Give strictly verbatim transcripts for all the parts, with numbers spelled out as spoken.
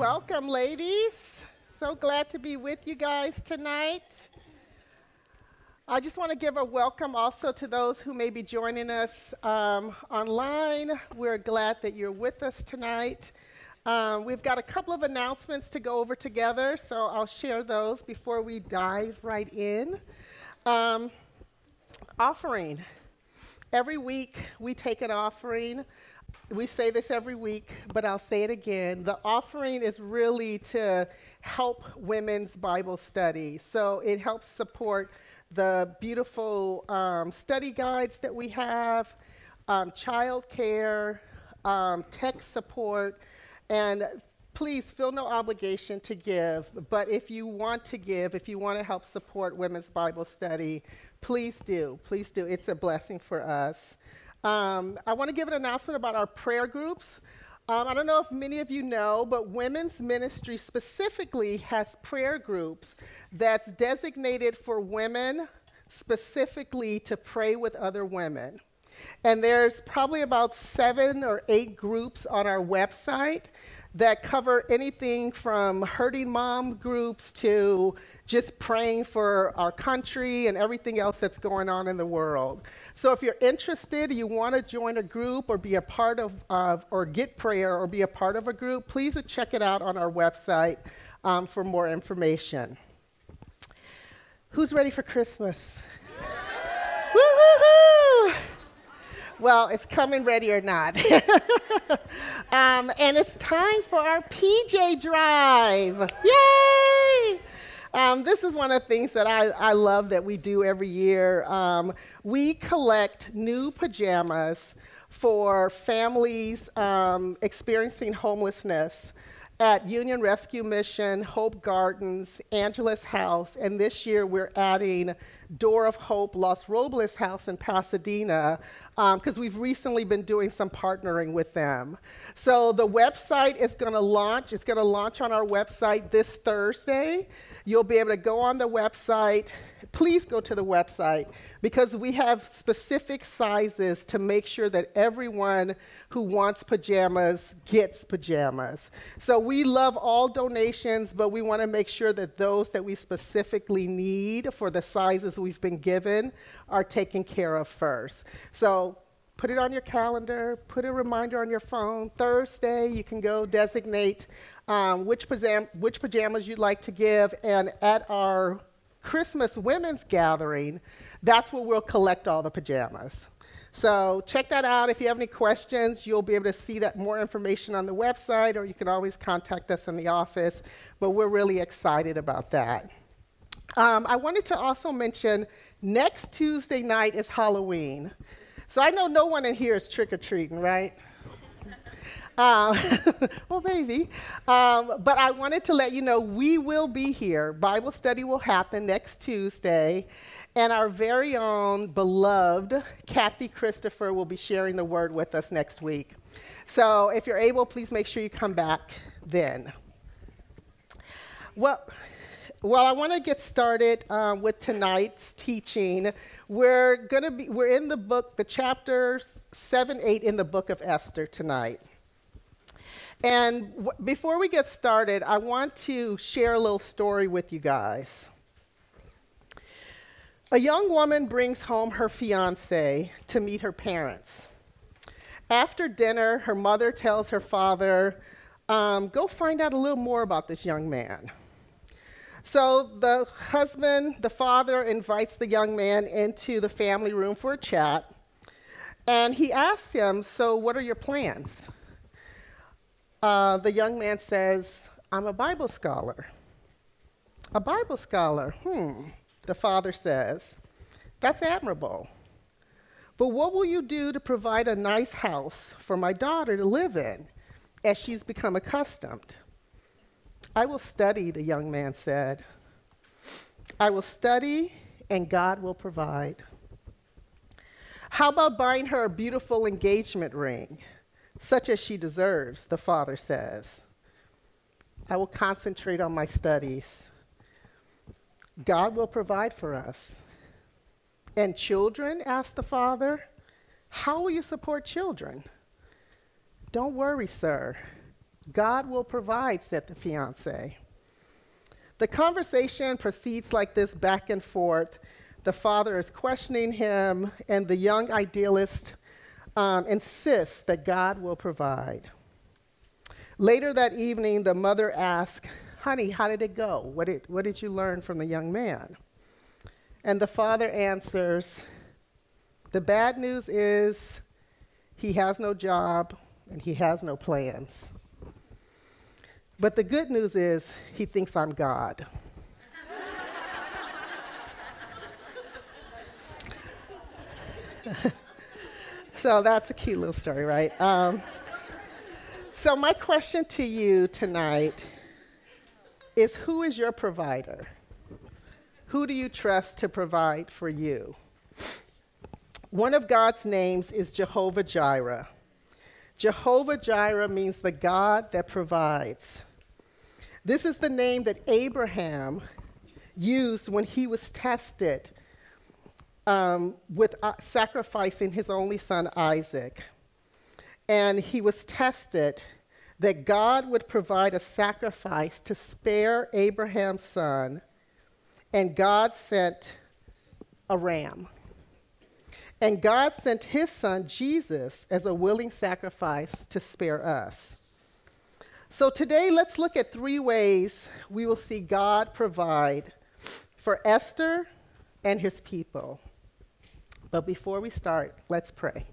welcome, ladies. So glad to be with you guys tonight. I just want to give a welcome also to those who may be joining us um, online. We're glad that you're with us tonight. Um, we've got a couple of announcements to go over together, so I'll share those before we dive right in. Um, offering. Every week we take an offering. We say this every week, but I'll say it again. The offering is really to help women's Bible study. So it helps support the beautiful um, study guides that we have, um, child care, um, tech support, and please feel no obligation to give. But if you want to give, if you want to help support women's Bible study, please do. Please do. It's a blessing for us. Um, I want to give an announcement about our prayer groups. Um, I don't know if many of you know, but women's ministry specifically has prayer groups that's designated for women specifically to pray with other women. And there's probably about seven or eight groups on our website that cover anything from hurting mom groups to just praying for our country and everything else that's going on in the world. So if you're interested, you want to join a group or be a part of, uh, or get prayer or be a part of a group, please check it out on our website um, for more information. Who's ready for Christmas? Woo-hoo-hoo! Well, it's coming ready or not. um, and it's time for our P J drive. Yay! Um, this is one of the things that I, I love that we do every year. Um, we collect new pajamas for families um, experiencing homelessness at Union Rescue Mission, Hope Gardens, Angela's House, and this year we're adding Door of Hope, Los Robles House in Pasadena, because um, we've recently been doing some partnering with them. So the website is going to launch. It's going to launch on our website this Thursday. You'll be able to go on the website. Please go to the website because we have specific sizes to make sure that everyone who wants pajamas gets pajamas. So we love all donations, but we want to make sure that those that we specifically need for the sizes we've been given are taken care of first. So put it on your calendar, put a reminder on your phone. Thursday, you can go designate um, which, pajam which pajamas you'd like to give, and at our Christmas women's gathering, that's where we'll collect all the pajamas. So check that out. If you have any questions, you'll be able to see that more information on the website, or you can always contact us in the office, but we're really excited about that. Um, I wanted to also mention next Tuesday night is Halloween. So I know no one in here is trick-or-treating, right? Um, well, maybe. Um, but I wanted to let you know we will be here. Bible study will happen next Tuesday, and our very own beloved Kathy Christopher will be sharing the word with us next week. So if you're able, please make sure you come back then. Well, well, I want to get started um, with tonight's teaching. We're going to be we're in the book, the chapters seven, eight in the book of Esther tonight. And w before we get started, I want to share a little story with you guys. A young woman brings home her fiancé to meet her parents. After dinner, her mother tells her father, um, go find out a little more about this young man. So the husband, the father, invites the young man into the family room for a chat, and he asks him, so what are your plans? Uh, the young man says, I'm a Bible scholar. A Bible scholar, hmm, the father says, that's admirable. But what will you do to provide a nice house for my daughter to live in as she's become accustomed? I will study, the young man said. I will study and God will provide. How about buying her a beautiful engagement ring? Such as she deserves, the father says. I will concentrate on my studies. God will provide for us. And children, asked the father, how will you support children? Don't worry, sir. God will provide, said the fiance. The conversation proceeds like this, back and forth. The father is questioning him, and the young idealist um, insists that God will provide. Later that evening, the mother asks, honey, how did it go? What did, what did you learn from the young man? And the father answers, the bad news is he has no job and he has no plans. But the good news is he thinks I'm God. So that's a cute little story, right? Um, so my question to you tonight is, who is your provider? Who do you trust to provide for you? One of God's names is Jehovah Jireh. Jehovah Jireh means the God that provides. This is the name that Abraham used when he was tested um, with uh, sacrificing his only son, Isaac. And he was tested that God would provide a sacrifice to spare Abraham's son, and God sent a ram. And God sent his son, Jesus, as a willing sacrifice to spare us. So today, let's look at three ways we will see God provide for Esther and his people. But before we start, let's pray.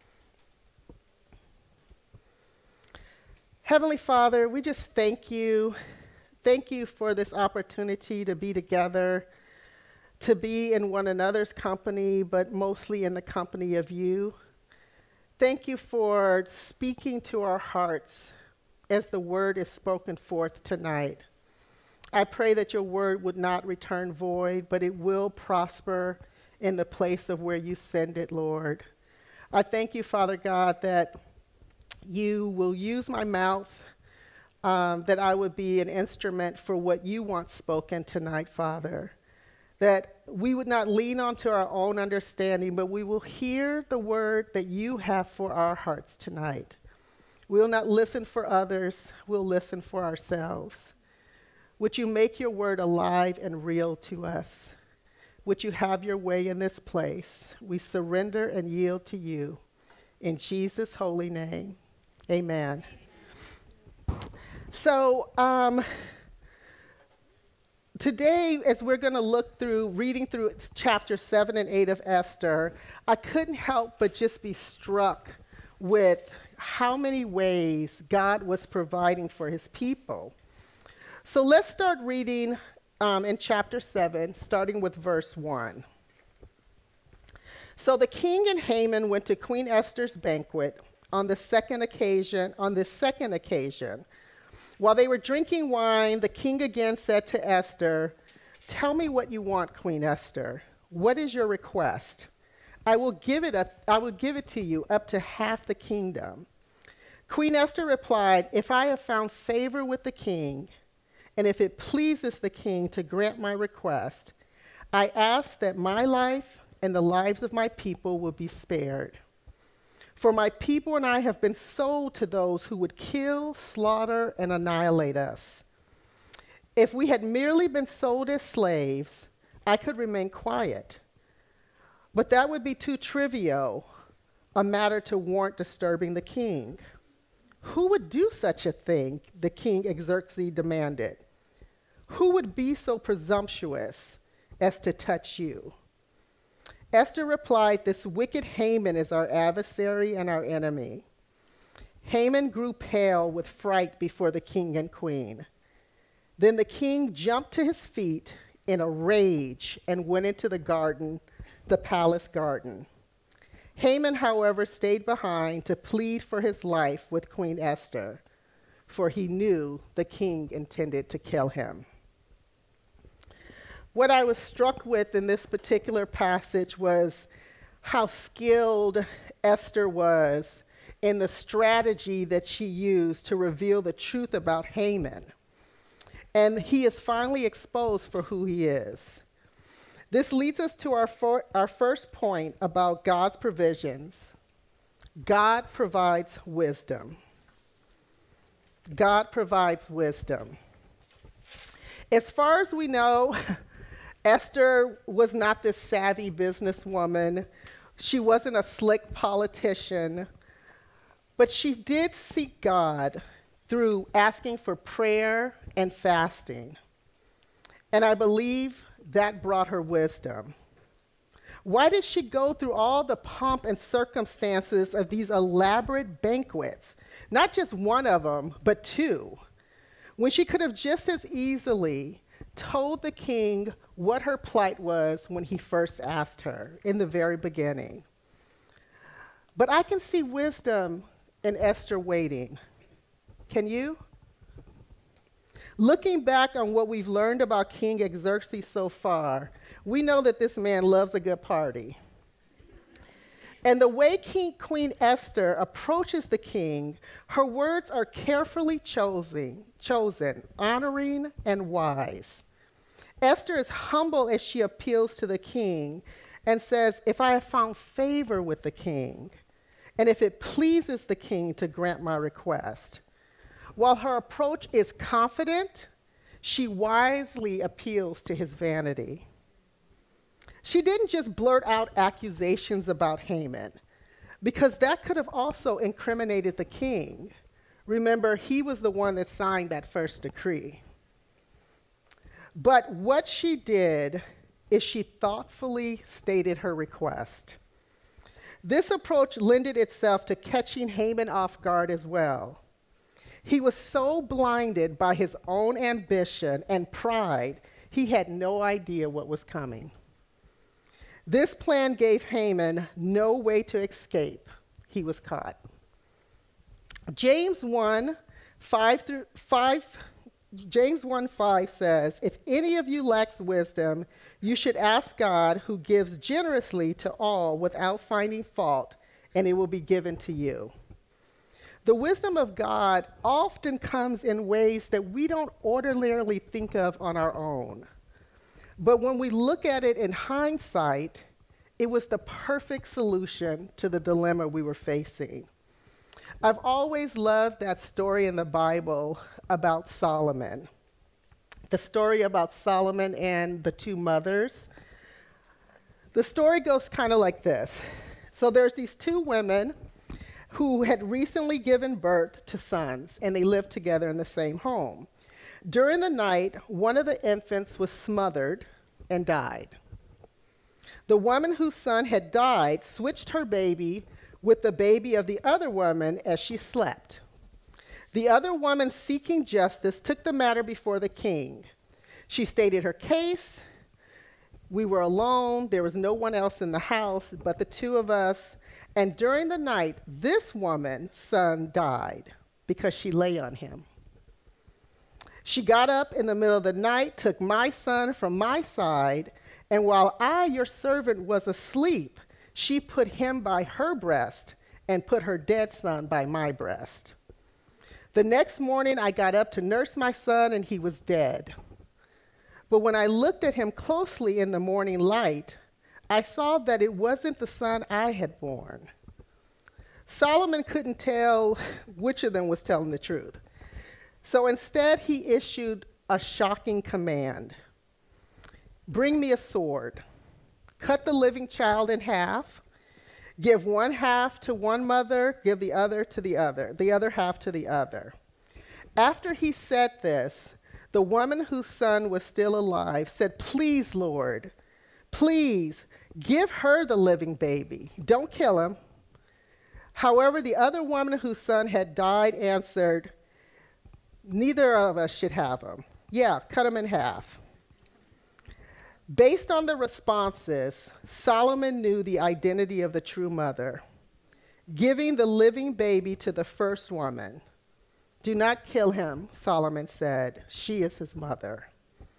Heavenly Father, we just thank you. Thank you for this opportunity to be together, to be in one another's company, but mostly in the company of you. Thank you for speaking to our hearts as the word is spoken forth tonight. I pray that your word would not return void, but it will prosper in the place of where you send it, Lord. I thank you, Father God, that you will use my mouth, um, that I would be an instrument for what you want spoken tonight, Father. That we would not lean onto our own understanding, but we will hear the word that you have for our hearts tonight. We will not listen for others, we'll listen for ourselves. Would you make your word alive and real to us? Would you have your way in this place? We surrender and yield to you. In Jesus' holy name, amen. So, um, today, as we're going to look through, reading through chapter seven and eight of Esther, I couldn't help but just be struck with how many ways God was providing for his people. So let's start reading um, in chapter seven, starting with verse one. So the king and Haman went to Queen Esther's banquet on the second occasion, on this second occasion. While they were drinking wine, the king again said to Esther, "Tell me what you want, Queen Esther. What is your request? I will give it up, I will give it to you up to half the kingdom." Queen Esther replied, "If I have found favor with the king, and if it pleases the king to grant my request, I ask that my life and the lives of my people will be spared. For my people and I have been sold to those who would kill, slaughter, and annihilate us. If we had merely been sold as slaves, I could remain quiet. But that would be too trivial, a matter to warrant disturbing the king. Who would do such a thing?" the king Xerxes demanded. "Who would be so presumptuous as to touch you?" Esther replied, "This wicked Haman is our adversary and our enemy." Haman grew pale with fright before the king and queen. Then the king jumped to his feet in a rage and went into the garden, the palace garden. Haman, however, stayed behind to plead for his life with Queen Esther, for he knew the king intended to kill him. What I was struck with in this particular passage was how skilled Esther was in the strategy that she used to reveal the truth about Haman. And he is finally exposed for who he is. This leads us to our, for, our first point about God's provisions. God provides wisdom. God provides wisdom. As far as we know, Esther was not this savvy businesswoman. She wasn't a slick politician, but she did seek God through asking for prayer and fasting. And I believe that brought her wisdom. Why did she go through all the pomp and circumstances of these elaborate banquets? Not just one of them, but two, when she could have just as easily told the king what her plight was when he first asked her in the very beginning. But I can see wisdom in Esther waiting. Can you? Looking back on what we've learned about King Xerxes so far, we know that this man loves a good party. And the way King, Queen Esther approaches the king, her words are carefully chosen, chosen, honoring and wise. Esther is humble as she appeals to the king and says, if I have found favor with the king, and if it pleases the king to grant my request. While her approach is confident, she wisely appeals to his vanity. She didn't just blurt out accusations about Haman, because that could have also incriminated the king. Remember, he was the one that signed that first decree. But what she did is she thoughtfully stated her request. This approach lended itself to catching Haman off guard as well. He was so blinded by his own ambition and pride, he had no idea what was coming. This plan gave Haman no way to escape. He was caught. James one, five through five, James one five says, if any of you lacks wisdom, you should ask God, who gives generously to all without finding fault, and it will be given to you. The wisdom of God often comes in ways that we don't ordinarily think of on our own. But when we look at it in hindsight, it was the perfect solution to the dilemma we were facing. I've always loved that story in the Bible about Solomon. The story about Solomon and the two mothers. The story goes kind of like this. So there's these two women who had recently given birth to sons, and they lived together in the same home. During the night, one of the infants was smothered and died. The woman whose son had died switched her baby with the baby of the other woman as she slept. The other woman, seeking justice, took the matter before the king. She stated her case. We were alone. There was no one else in the house but the two of us. And during the night, this woman's son died because she lay on him. She got up in the middle of the night, took my son from my side, and while I, your servant, was asleep, she put him by her breast and put her dead son by my breast. The next morning, I got up to nurse my son, and he was dead. But when I looked at him closely in the morning light, I saw that it wasn't the son I had born. Solomon couldn't tell which of them was telling the truth. So instead, he issued a shocking command. Bring me a sword. Cut the living child in half. Give one half to one mother, give the other to the other, the other half to the other. After he said this, the woman whose son was still alive said, please, Lord, please give her the living baby. Don't kill him. However, the other woman whose son had died answered, neither of us should have him. Yeah, cut him in half. Based on the responses, Solomon knew the identity of the true mother, giving the living baby to the first woman. Do not kill him, Solomon said. She is his mother.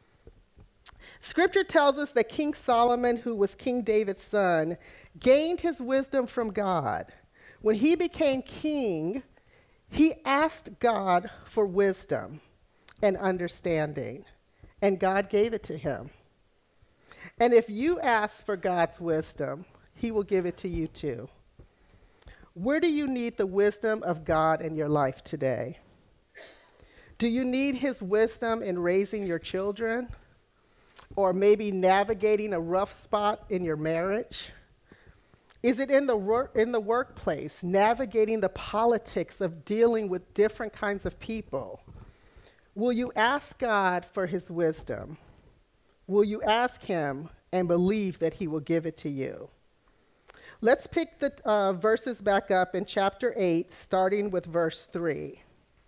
Scripture tells us that King Solomon, who was King David's son, gained his wisdom from God. When he became king, he asked God for wisdom and understanding, and God gave it to him. And if you ask for God's wisdom, he will give it to you too. Where do you need the wisdom of God in your life today? Do you need his wisdom in raising your children? Or maybe navigating a rough spot in your marriage? Is it in the, work, in the workplace, navigating the politics of dealing with different kinds of people? Will you ask God for his wisdom? Will you ask him and believe that he will give it to you? Let's pick the uh, verses back up in chapter eight, starting with verse three.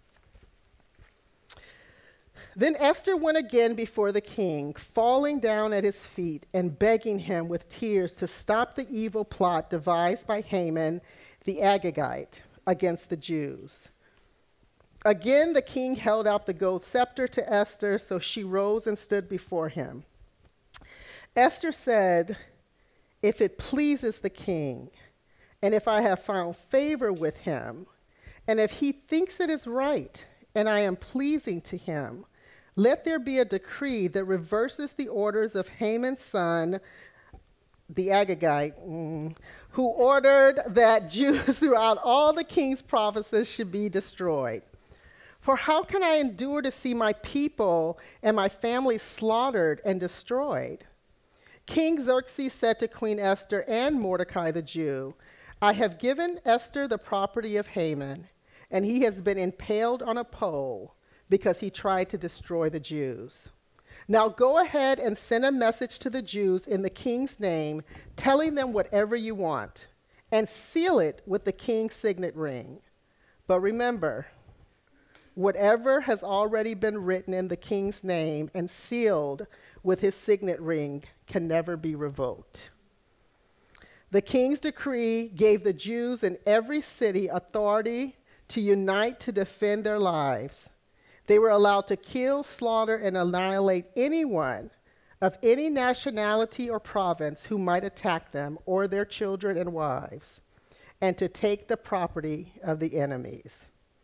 Then Esther went again before the king, falling down at his feet and begging him with tears to stop the evil plot devised by Haman the Agagite against the Jews. Again, the king held out the gold scepter to Esther, so she rose and stood before him. Esther said, "If it pleases the king, and if I have found favor with him, and if he thinks it is right, and I am pleasing to him, let there be a decree that reverses the orders of Haman's son, the Agagite, mm, who ordered that Jews throughout all the king's provinces should be destroyed. For how can I endure to see my people and my family slaughtered and destroyed?" King Xerxes said to Queen Esther and Mordecai the Jew, "I have given Esther the property of Haman, and he has been impaled on a pole because he tried to destroy the Jews. Now go ahead and send a message to the Jews in the king's name, telling them whatever you want, and seal it with the king's signet ring. But remember, whatever has already been written in the king's name and sealed with his signet ring can never be revoked." The king's decree gave the Jews in every city authority to unite to defend their lives. They were allowed to kill, slaughter, and annihilate anyone of any nationality or province who might attack them or their children and wives, and to take the property of the enemies.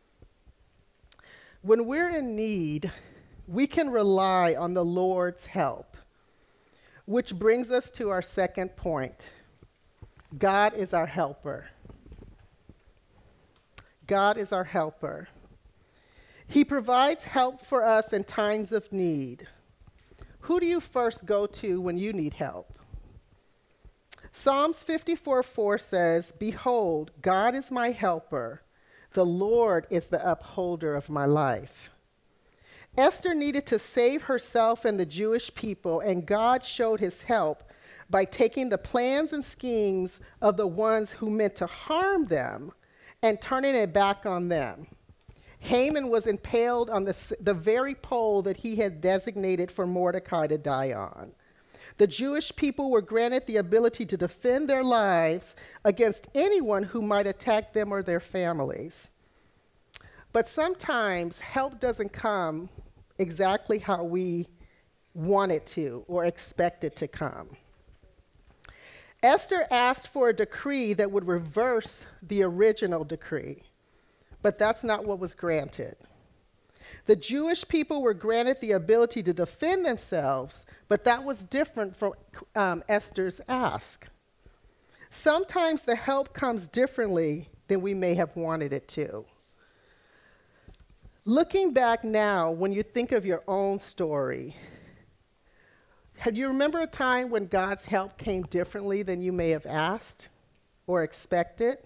When we're in need, we can rely on the Lord's help, which brings us to our second point. God is our helper. God is our helper. He provides help for us in times of need. Who do you first go to when you need help? Psalms fifty-four four says, "Behold, God is my helper. The Lord is the upholder of my life." Esther needed to save herself and the Jewish people, and God showed his help by taking the plans and schemes of the ones who meant to harm them and turning it back on them. Haman was impaled on the, the very pole that he had designated for Mordecai to die on. The Jewish people were granted the ability to defend their lives against anyone who might attack them or their families. But sometimes help doesn't come exactly how we want it to or expect it to come. Esther asked for a decree that would reverse the original decree, but that's not what was granted. The Jewish people were granted the ability to defend themselves, but that was different from um, Esther's ask. Sometimes the help comes differently than we may have wanted it to. Looking back now, when you think of your own story, do you remember a time when God's help came differently than you may have asked or expected?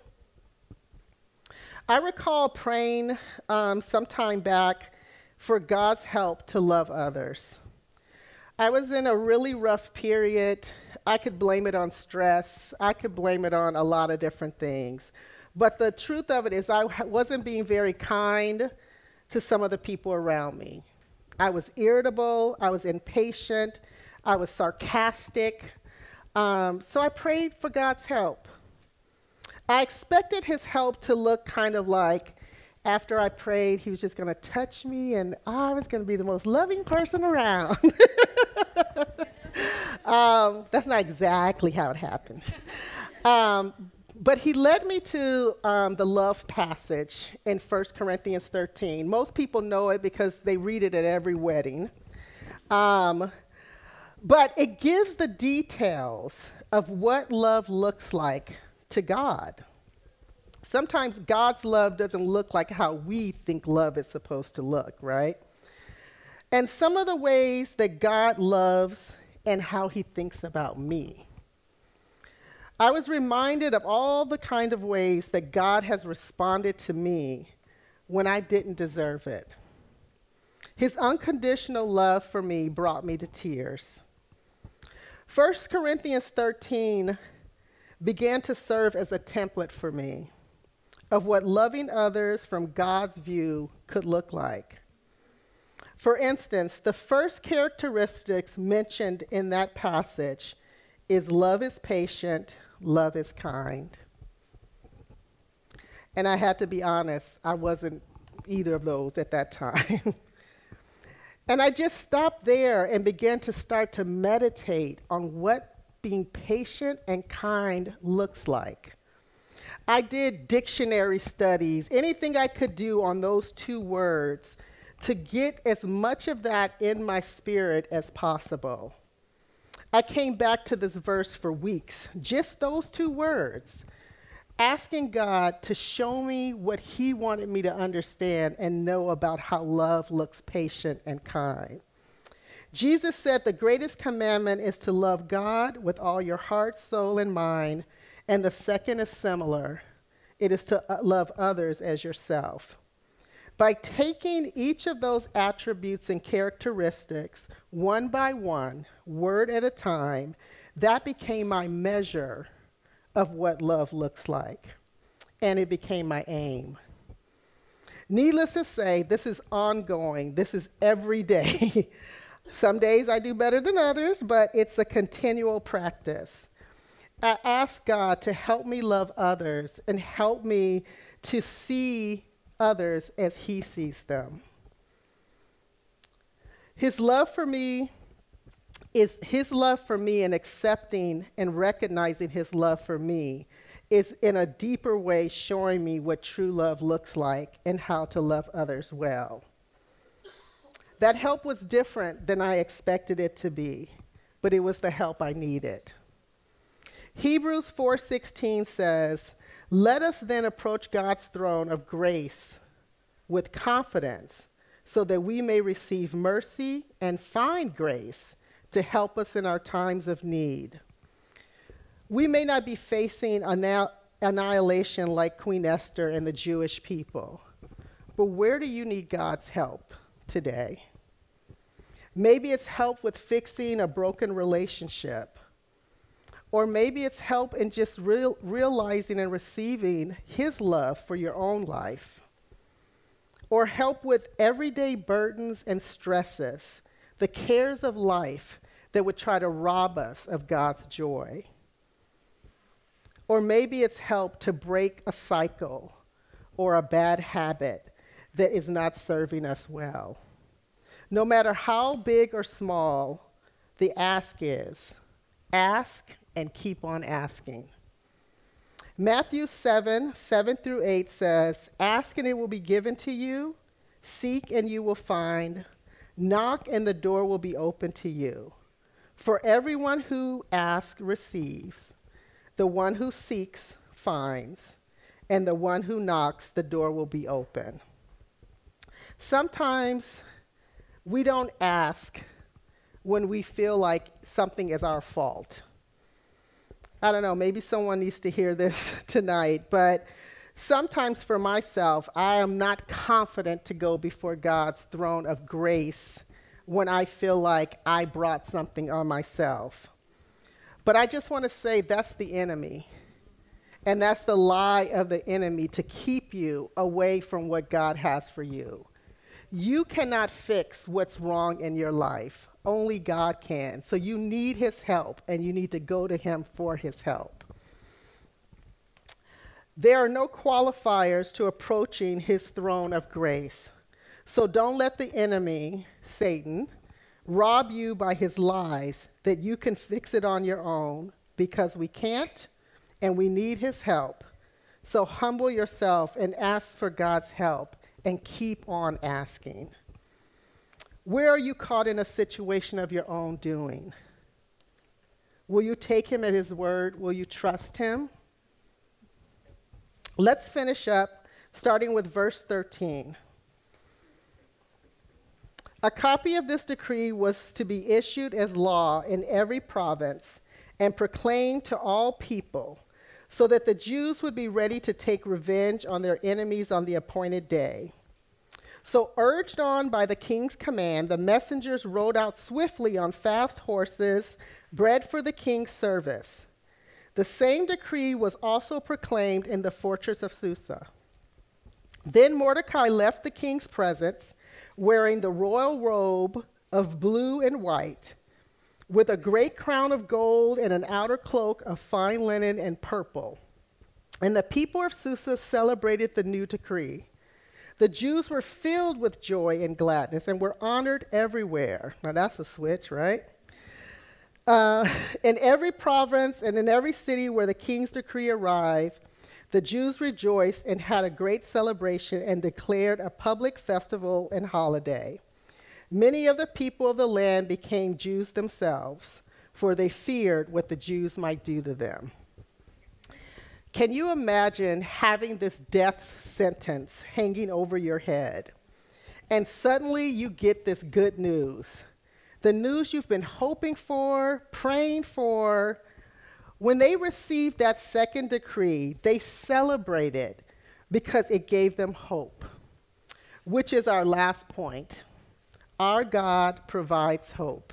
I recall praying um, some time back for God's help to love others. I was in a really rough period. I could blame it on stress. I could blame it on a lot of different things. But the truth of it is I wasn't being very kind to some of the people around me. I was irritable. I was impatient. I was sarcastic. Um, so I prayed for God's help. I expected his help to look kind of like, after I prayed, he was just going to touch me and I was going to be the most loving person around. um, that's not exactly how it happened. Um, but he led me to um, the love passage in First Corinthians thirteen. Most people know it because they read it at every wedding. Um, but it gives the details of what love looks like to God. Sometimes God's love doesn't look like how we think love is supposed to look, right? And some of the ways that God loves and how he thinks about me. I was reminded of all the kind of ways that God has responded to me when I didn't deserve it. His unconditional love for me brought me to tears. First Corinthians thirteen began to serve as a template for me of what loving others from God's view could look like. For instance, the first characteristics mentioned in that passage is love is patient, love is kind. And I had to be honest, I wasn't either of those at that time. And I just stopped there and began to start to meditate on what being patient and kind looks like. I did dictionary studies, anything I could do on those two words to get as much of that in my spirit as possible. I came back to this verse for weeks, just those two words, asking God to show me what he wanted me to understand and know about how love looks patient and kind. Jesus said the greatest commandment is to love God with all your heart, soul, and mind, and the second is similar. It is to love others as yourself. By taking each of those attributes and characteristics one by one, word at a time, that became my measure of what love looks like. And it became my aim. Needless to say, this is ongoing. This is every day. Some days I do better than others, but it's a continual practice. I ask God to help me love others and help me to see others as he sees them. His love for me is his love for me, and accepting and recognizing his love for me is in a deeper way showing me what true love looks like and how to love others well. That help was different than I expected it to be, but it was the help I needed. Hebrews four sixteen says, "Let us then approach God's throne of grace with confidence so that we may receive mercy and find grace to help us in our times of need." We may not be facing anni- annihilation like Queen Esther and the Jewish people, but where do you need God's help today? Maybe it's help with fixing a broken relationship. Or maybe it's help in just real, realizing and receiving his love for your own life. Or help with everyday burdens and stresses, the cares of life that would try to rob us of God's joy. Or maybe it's help to break a cycle or a bad habit that is not serving us well. No matter how big or small, the ask is, ask and keep on asking. Matthew seven, seven through eight says, "Ask and it will be given to you. Seek and you will find. Knock and the door will be open to you. For everyone who asks receives. The one who seeks finds. And the one who knocks, the door will be open." Sometimes we don't ask when we feel like something is our fault. I don't know, maybe someone needs to hear this tonight, but sometimes for myself, I am not confident to go before God's throne of grace when I feel like I brought something on myself. But I just want to say that's the enemy. And that's the lie of the enemy to keep you away from what God has for you. You cannot fix what's wrong in your life. Only God can. So you need his help, and you need to go to him for his help. There are no qualifiers to approaching his throne of grace. So don't let the enemy, Satan, rob you by his lies that you can fix it on your own, because we can't, and we need his help. So humble yourself and ask for God's help, and keep on asking. Where are you caught in a situation of your own doing? Will you take him at his word? Will you trust him? Let's finish up, starting with verse thirteen. A copy of this decree was to be issued as law in every province and proclaimed to all people, so that the Jews would be ready to take revenge on their enemies on the appointed day. So, urged on by the king's command, the messengers rode out swiftly on fast horses, bred for the king's service. The same decree was also proclaimed in the fortress of Susa. Then Mordecai left the king's presence, wearing the royal robe of blue and white, with a great crown of gold and an outer cloak of fine linen and purple. And the people of Susa celebrated the new decree. The Jews were filled with joy and gladness and were honored everywhere. Now that's a switch, right? Uh, in every province and in every city where the king's decree arrived, the Jews rejoiced and had a great celebration and declared a public festival and holiday. Many of the people of the land became Jews themselves, for they feared what the Jews might do to them. Can you imagine having this death sentence hanging over your head? And suddenly you get this good news. The news you've been hoping for, praying for. When they received that second decree, they celebrated because it gave them hope, which is our last point. Our God provides hope.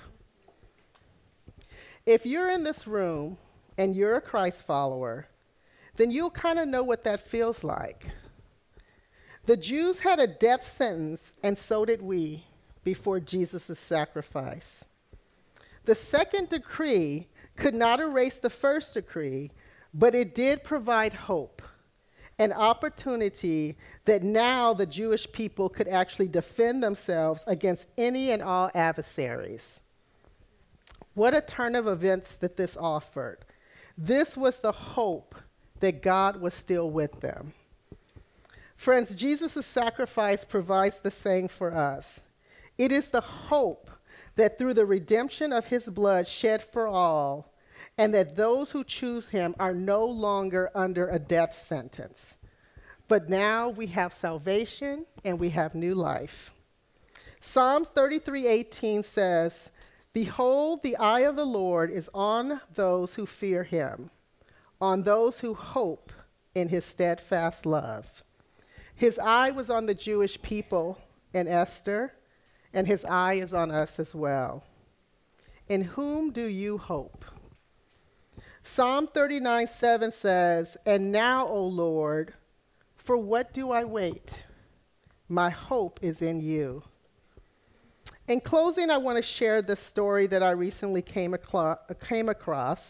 If you're in this room and you're a Christ follower, then you'll kind of know what that feels like. The Jews had a death sentence, and so did we, before Jesus' sacrifice. The second decree could not erase the first decree, but it did provide hope, an opportunity that now the Jewish people could actually defend themselves against any and all adversaries. What a turn of events that this offered. This was the hope that God was still with them. Friends, Jesus' sacrifice provides the same for us. It is the hope that through the redemption of his blood shed for all, and that those who choose him are no longer under a death sentence. But now we have salvation and we have new life. Psalm thirty-three eighteen says, "Behold, the eye of the Lord is on those who fear him, on those who hope in his steadfast love." His eye was on the Jewish people in Esther, and his eye is on us as well. In whom do you hope? Psalm thirty-nine seven says, "And now, O Lord, for what do I wait? My hope is in you." In closing, I want to share this story that I recently came, aclo- came across.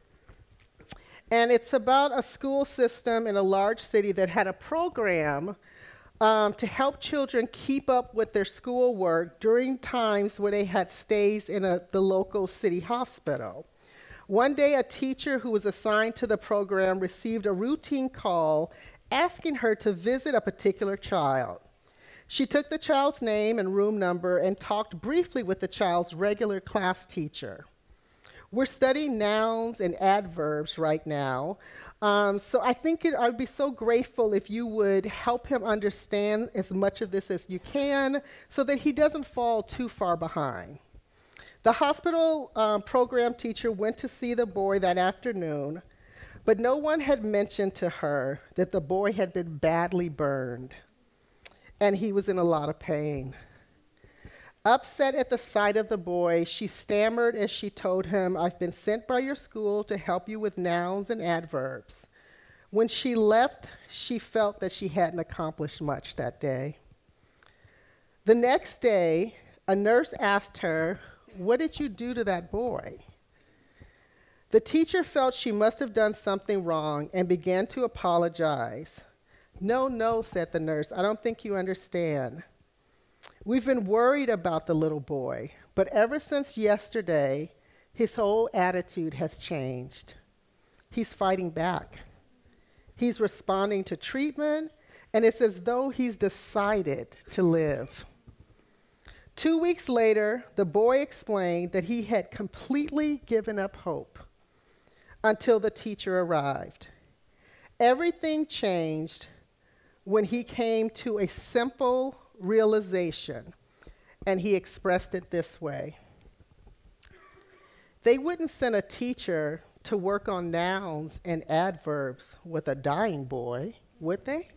And it's about a school system in a large city that had a program um, to help children keep up with their schoolwork during times when they had stays in a, the local city hospital. One day, a teacher who was assigned to the program received a routine call asking her to visit a particular child. She took the child's name and room number and talked briefly with the child's regular class teacher. We're studying nouns and adverbs right now, um, so I think it, I would be so grateful if you would help him understand as much of this as you can so that he doesn't fall too far behind. The hospital um, program teacher went to see the boy that afternoon, but no one had mentioned to her that the boy had been badly burned, and he was in a lot of pain. Upset at the sight of the boy, she stammered as she told him, "I've been sent by your school to help you with nouns and adverbs." When she left, she felt that she hadn't accomplished much that day. The next day, a nurse asked her, "What did you do to that boy?" The teacher felt she must have done something wrong and began to apologize. "No, no," said the nurse, "I don't think you understand. We've been worried about the little boy, but ever since yesterday, his whole attitude has changed. He's fighting back. He's responding to treatment, and it's as though he's decided to live." Two weeks later, the boy explained that he had completely given up hope until the teacher arrived. Everything changed when he came to a simple realization, and he expressed it this way. They wouldn't send a teacher to work on nouns and adverbs with a dying boy, would they?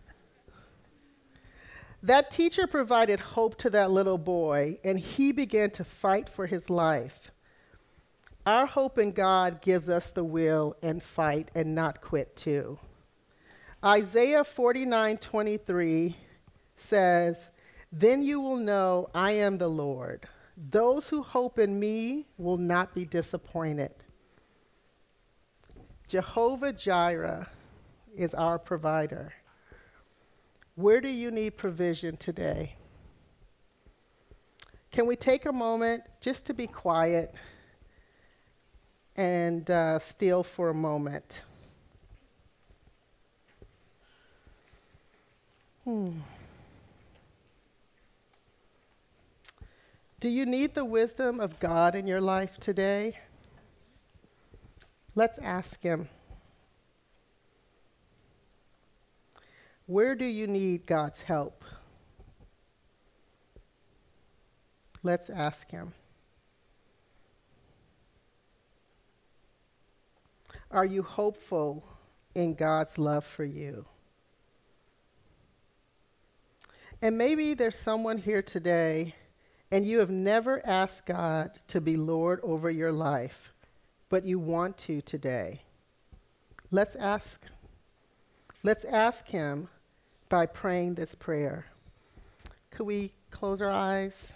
That teacher provided hope to that little boy, and he began to fight for his life. Our hope in God gives us the will and fight and not quit too. Isaiah forty-nine twenty-three says, "Then you will know I am the Lord. Those who hope in me will not be disappointed." Jehovah Jireh is our provider. Where do you need provision today? Can we take a moment just to be quiet and uh, still for a moment? Hmm. Do you need the wisdom of God in your life today? Let's ask him. Where do you need God's help? Let's ask him. Are you hopeful in God's love for you? And maybe there's someone here today and you have never asked God to be Lord over your life, but you want to today. Let's ask. Let's ask him by praying this prayer. Could we close our eyes?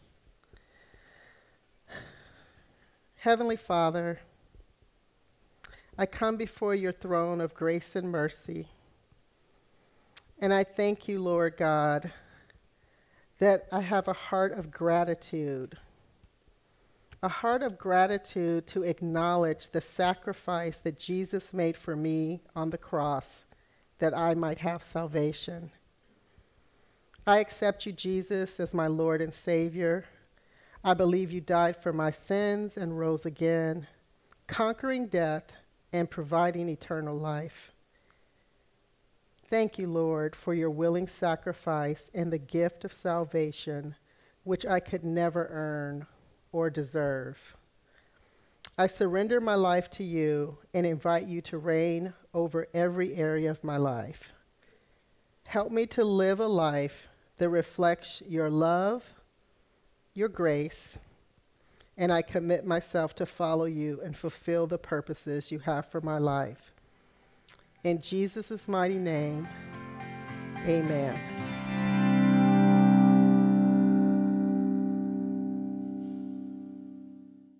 Heavenly Father, I come before your throne of grace and mercy, and I thank you, Lord God, that I have a heart of gratitude, a heart of gratitude to acknowledge the sacrifice that Jesus made for me on the cross, that I might have salvation. I accept you, Jesus, as my Lord and Savior. I believe you died for my sins and rose again, conquering death and providing eternal life. Thank you, Lord, for your willing sacrifice and the gift of salvation, which I could never earn or deserve. I surrender my life to you and invite you to reign over every area of my life. Help me to live a life that reflects your love, your grace, and I commit myself to follow you and fulfill the purposes you have for my life. In Jesus' mighty name, amen.